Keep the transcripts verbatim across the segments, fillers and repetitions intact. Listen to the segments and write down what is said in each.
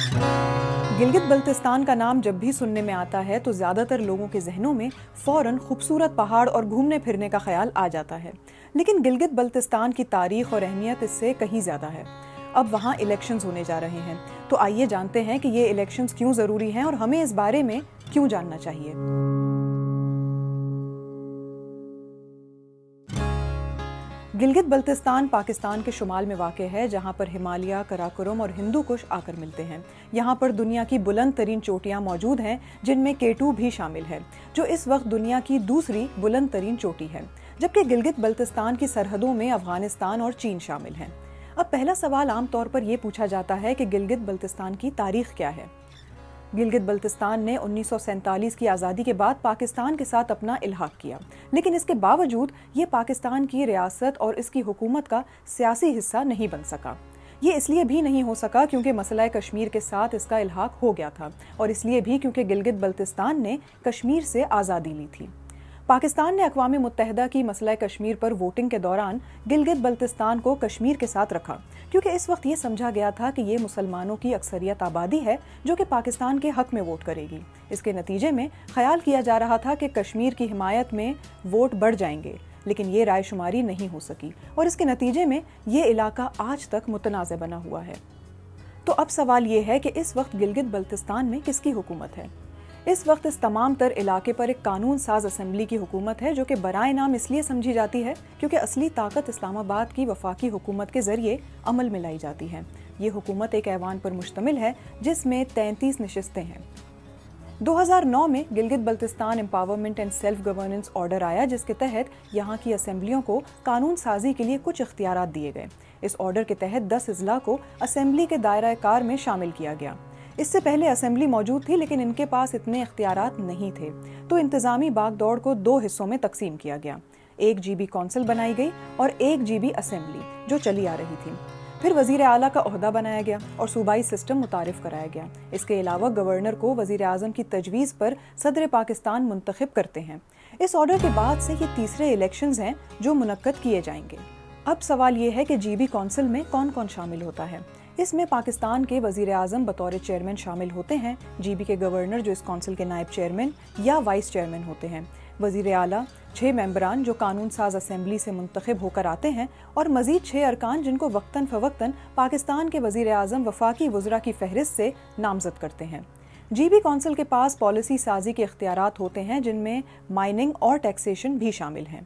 गिलगित बल्तिस्तान का नाम जब भी सुनने में आता है तो ज़्यादातर लोगों के जहनों में फ़ौरन खूबसूरत पहाड़ और घूमने फिरने का ख्याल आ जाता है। लेकिन गिलगित बल्तिस्तान की तारीख और अहमियत इससे कहीं ज़्यादा है। अब वहाँ इलेक्शंस होने जा रहे हैं, तो आइए जानते हैं कि ये इलेक्शंस क्यों ज़रूरी हैं और हमें इस बारे में क्यों जानना चाहिए। गिलगित बल्तिस्तान पाकिस्तान के शुमाल में वाक़ है, जहाँ पर हिमालय, कराकोरम और हिंदू कुश आकर मिलते हैं। यहाँ पर दुनिया की बुलंद तरीन चोटियाँ मौजूद हैं, जिनमें के टू भी शामिल है, जो इस वक्त दुनिया की दूसरी बुलंद तरीन चोटी है, जबकि गिलगित बल्तिस्तान की सरहदों में अफगानिस्तान और चीन शामिल हैं। अब पहला सवाल आम तौर पर यह पूछा जाता है कि गिलगित बल्तिस्तान की तारीख क्या है। गिलगित बल्तिस्तान ने उन्नीस सौ सैंतालीस की आज़ादी के बाद पाकिस्तान के साथ अपना इल्हाक किया, लेकिन इसके बावजूद ये पाकिस्तान की रियासत और इसकी हुकूमत का सियासी हिस्सा नहीं बन सका। ये इसलिए भी नहीं हो सका क्योंकि मसला कश्मीर के साथ इसका इल्हाक हो गया था, और इसलिए भी क्योंकि गिलगित बल्तिस्तान ने कश्मीर से आज़ादी ली थी। पाकिस्तान ने अक़वाम मुत्तहिदा की मसला कश्मीर पर वोटिंग के दौरान गिलगित बल्तिस्तान को कश्मीर के साथ रखा, क्योंकि इस वक्त ये समझा गया था कि ये मुसलमानों की अक्सरियत आबादी है जो कि पाकिस्तान के हक में वोट करेगी। इसके नतीजे में ख्याल किया जा रहा था कि कश्मीर की हिमायत में वोट बढ़ जाएंगे, लेकिन ये रायशुमारी नहीं हो सकी और इसके नतीजे में ये इलाका आज तक मुतनाज़ बना हुआ है। तो अब सवाल ये है कि इस वक्त गिलगित बल्तिस्तान में किसकी हुकूमत है। इस वक्त इस तमाम तर इलाके पर एक कानून साज असेंबली की हुकूमत है, जो कि बराए नाम इसलिए समझी जाती है क्योंकि असली ताकत इस्लामाबाद की वफाकी हुकूमत के जरिए अमल में लाई जाती है। ये हुकूमत एक ऐवान पर मुश्तमिल है जिसमें तैंतीस नशिस्तें हैं। दो हज़ार नौ में Gilgit Baltistan empowerment and self governance order आया, जिसके तहत यहाँ की असेंबलियों को कानून साजी के लिए कुछ इख्तियारात दिए गए। इस ऑर्डर के तहत दस अजला को असेंबली के दायरा कार में शामिल किया गया। इससे पहले असेंबली मौजूद थी, लेकिन इनके पास इतने इख्तियारात नहीं थे, तो इंतजामी बागदौड़ को दो हिस्सों में तकसीम किया गया। एक जीबी कौंसिल बनाई गई और एक जीबी असेंबली जो चली आ रही थी। फिर वजीर आला का ओहदा बनाया गया और सूबाई सिस्टम मुतारिफ कराया गया। इसके अलावा गवर्नर को वजीर आजम की तजवीज़ पर सदर पाकिस्तान मुंतखब करते हैं। इस ऑर्डर के बाद से ये तीसरे इलेक्शंस हैं जो मुनक्कद किए जाएंगे। अब सवाल ये है कि जीबी कौंसिल में कौन कौन शामिल होता है। इसमें पाकिस्तान के वजीर आजम बतौर चेयरमैन शामिल होते हैं, जीबी के गवर्नर जो इस कौंसिल के नायब चेयरमैन या वाइस चेयरमैन होते हैं, वजीर आला, छः मेंबरान जो कानून साज असेंबली से मुंतखब होकर आते हैं, और मजीद छः अरकान जिनको वक्तन फ़वक्तन पाकिस्तान के वजीर आजम वफाकी वज़रा की फहरिस्त से नामजद करते हैं। जीबी कौंसिल के पास पॉलिसी साजी के इख्तियारात होते हैं, जिनमें माइनिंग और टैक्सेशन भी शामिल हैं।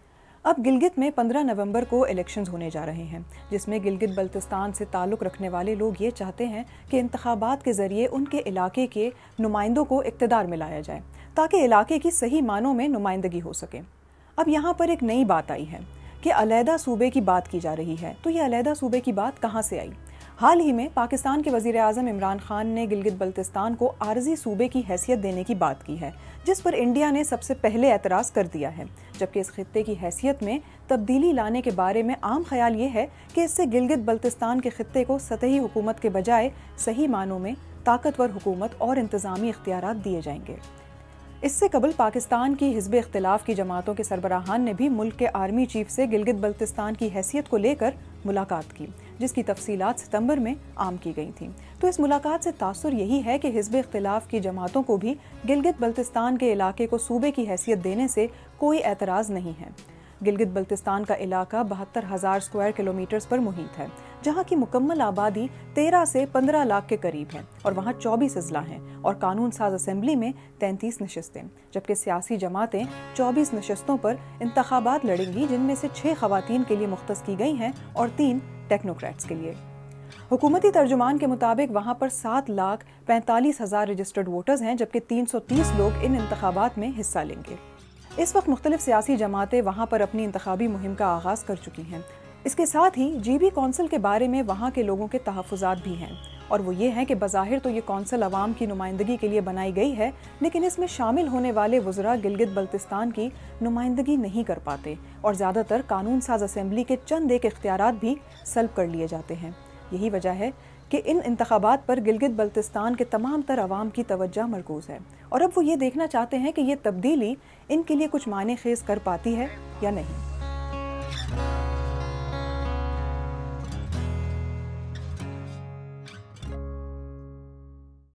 अब गिलगित में पंद्रह नवंबर को इलेक्शंस होने जा रहे हैं, जिसमें गिलगित बल्तिस्तान से ताल्लुक़ रखने वाले लोग ये चाहते हैं कि इंतखाबात के ज़रिए उनके इलाके के नुमाइंदों को इक़्तिदार में लाया जाए, ताकि इलाके की सही मानों में नुमाइंदगी हो सके। अब यहाँ पर एक नई बात आई है कि अलहदा सूबे की बात की जा रही है, तो ये अलहदा सूबे की बात कहाँ से आई। हाल ही में पाकिस्तान के वज़ीर आज़म इमरान खान ने गिलगित बल्तिस्तान को आर्जी सूबे की हैसियत देने की बात की है, जिस पर इंडिया ने सबसे पहले एतराज़ कर दिया है, जबकि इस खित्ते की हैसियत में तब्दीली लाने के बारे में आम ख्याल ये है कि इससे गिलगित बल्तिस्तान के खित्ते को सतही हुकूमत के बजाय सही मानों में ताकतवर हुकूमत और इंतज़ामी इख्तियारात दिए जाएंगे। इससे कबल पाकिस्तान की हिज़्ब इख्तिलाफ की जमातों के सरबराहान ने भी मुल्क के आर्मी चीफ से गिलगित बल्तिस्तान की हैसियत को लेकर मुलाकात की, जिसकी तफसीलात सितंबर में आम की गई थी। तो इस मुलाकात से तासुर यही है कि हिज़्ब इख्तिलाफ की जमातों को भी गिलगित बल्तिस्तान के इलाके को सूबे की हैसियत देने से कोई एतराज़ नहीं है। गिलगित बल्तिस्तान का इलाका बहत्तर हज़ार स्क्वायर किलोमीटर्स पर मुहित है, जहाँ की मुकम्मल आबादी तेरह से पंद्रह लाख के करीब है, और वहाँ चौबीस अजला हैं और कानून साज असेंबली में तैंतीस नशिस्तें, जबकि सियासी जमातें चौबीस नशिस्तों पर इंतखाबात लड़ेंगी, जिनमें से छः खवातीन के लिए मुख्तस की गई हैं और तीन टेक्नोक्रेट्स के लिए। हुकूमती तर्जुमान के मुताबिक वहाँ पर सात लाख पैंतालीस हज़ार रजिस्टर्ड वोटर्स हैं, जबकि तीन सौ तीस लोग इन इंतखाबात में हिस्सा लेंगे। इस वक्त मुख्तलिफ सियासी जमातें वहाँ पर अपनी इंतखाबी मुहिम का आगाज़ कर चुकी हैं। इसके साथ ही जीबी कौंसिल के बारे में वहाँ के लोगों के तहफ़्फ़ुज़ात भी हैं, और वो ये हैं कि बज़ाहिर तो ये कौंसिल अवाम की नुमाइंदगी के लिए बनाई गई है, लेकिन इसमें शामिल होने वाले वज़रा गिलगित बल्तिस्तान की नुमाइंदगी नहीं कर पाते, और ज़्यादातर कानून साज असेंबली के चंद एक इख्तियारात भी सल्ब कर लिए जाते हैं। यही वजह है कि इन इंतखाबात पर गिलगित बल्तिस्तान के तमाम तर अवाम की तवज्जो मरकूज़ है, और अब वो ये देखना चाहते हैं कि ये तब्दीली इनके लिए कुछ माने खेज़ कर पाती है या नहीं।